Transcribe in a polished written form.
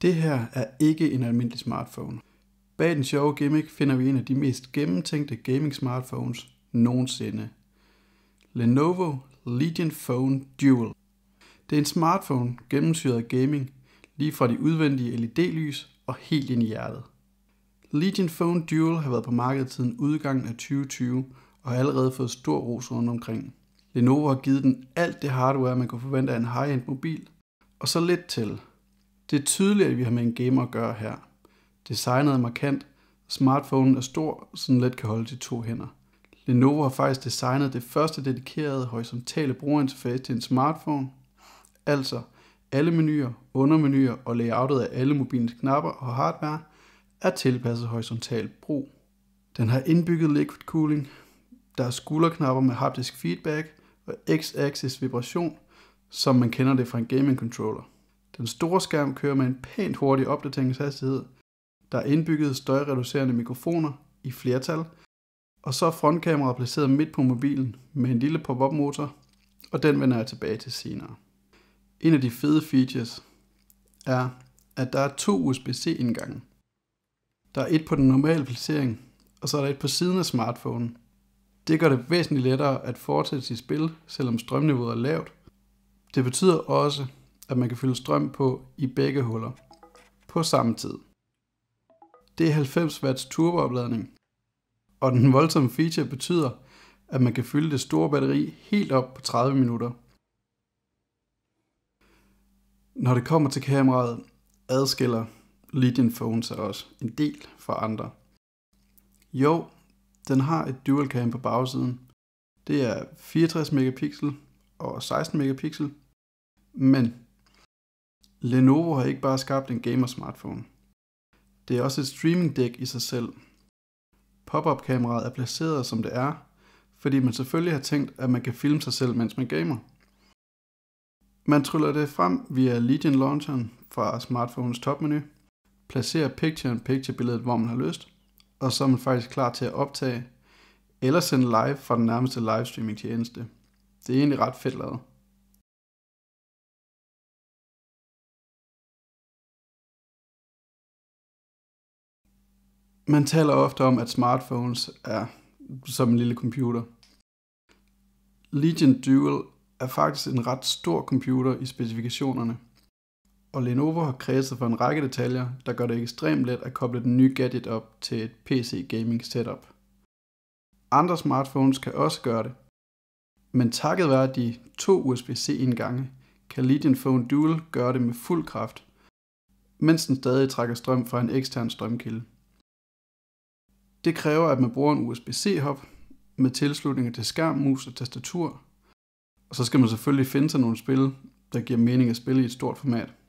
Det her er ikke en almindelig smartphone. Bag den sjove gimmick finder vi en af de mest gennemtænkte gaming smartphones nogensinde. Lenovo Legion Phone Dual. Det er en smartphone gennemsyret af gaming, lige fra de udvendige LED-lys og helt ind i hjertet. Legion Phone Dual har været på markedet siden udgangen af 2020 og har allerede fået stor ros rundt omkring. Lenovo har givet den alt det hardware, man kunne forvente af en high-end mobil, og så lidt til. Det er tydeligt, at vi har med en gamer at gøre her. Designet er markant, og smartphonen er stor, så den let kan holde til 2 hænder. Lenovo har faktisk designet det første dedikerede horisontale brugerinterface til en smartphone. Altså, alle menuer, undermenuer og layoutet af alle mobilens knapper og hardware er tilpasset horisontal brug. Den har indbygget liquid cooling, der er skulderknapper med haptisk feedback og X-axis vibration, som man kender det fra en gaming controller. Den store skærm kører med en pænt hurtig opdateringshastighed, der er indbygget støjreducerende mikrofoner i flertal, og så er frontkameraet placeret midt på mobilen med en lille pop-up motor, og den vender jeg tilbage til senere. En af de fede features er, at der er 2 USB-C indgange. Der er et på den normale placering, og så er der et på siden af smartphonen. Det gør det væsentligt lettere at fortsætte sit spil, selvom strømniveauet er lavt. Det betyder også, at man kan fylde strøm på i begge huller på samme tid. Det er 90 watts turboopladning, og den voldsomme feature betyder, at man kan fylde det store batteri helt op på 30 minutter. Når det kommer til kameraet, adskiller Legion Phone sig også en del fra andre. Jo, den har et dual cam på bagsiden. Det er 64 megapixel og 16 megapixel, men Lenovo har ikke bare skabt en gamer smartphone. Det er også et streaming dæk i sig selv. Pop-up kameraet er placeret som det er, fordi man selvfølgelig har tænkt, at man kan filme sig selv, mens man gamer. Man tryller det frem via Legion launcheren fra smartphones topmenu, placerer picture-in-picture billedet, hvor man har lyst, og så er man faktisk klar til at optage eller sende live fra den nærmeste livestreaming tjeneste. Det er egentlig ret fedt lavet. Man taler ofte om, at smartphones er som en lille computer. Legion Dual er faktisk en ret stor computer i specifikationerne, og Lenovo har kredset for en række detaljer, der gør det ekstremt let at koble den nye gadget op til et PC gaming setup. Andre smartphones kan også gøre det, men takket være de 2 USB-C indgange, kan Legion Phone Dual gøre det med fuld kraft, mens den stadig trækker strøm fra en ekstern strømkilde. Det kræver, at man bruger en USB-C-hub med tilslutninger til skærm, mus og tastatur, og så skal man selvfølgelig finde sig nogle spil, der giver mening at spille i et stort format.